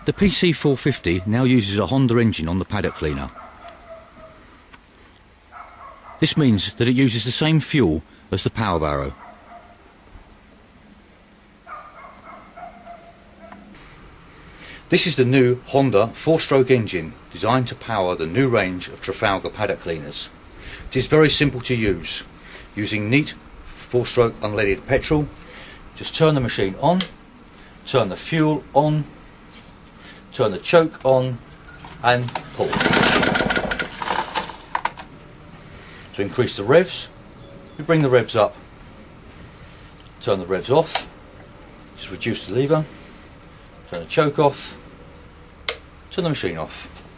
The PC450 now uses a Honda engine on the paddock cleaner. This means that it uses the same fuel as the power barrow. This is the new Honda 4-stroke engine designed to power the new range of Trafalgar paddock cleaners. It is very simple to use. Using neat 4-stroke unleaded petrol, just turn the machine on, turn the fuel on, turn the choke on and pull. To increase the revs, we bring the revs up, turn the revs off, just reduce the lever, turn the choke off, turn the machine off.